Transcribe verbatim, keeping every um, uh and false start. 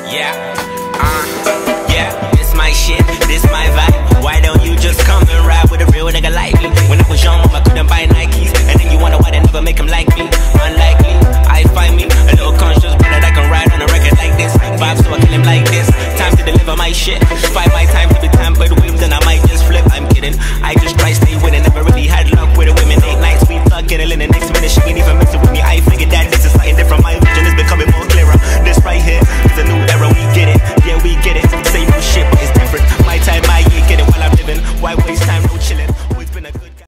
Yeah, uh, yeah, this my shit, this my vibe. Why don't you just come and ride with a real nigga like me? When I was young, mama couldn't buy Nikes, and then you wonder why they never make him like me. Unlikely, I find me a little conscious brother that can ride on a record like this. Vibes so I kill him like this. Time to deliver my shit. Find my time to be tampered with, then I might just flip. I'm kidding. I just try stay winning. Never really had luck with the women. Eight nights we thug, get in the next minute she ain't even messing with me. I figured that this is something different. My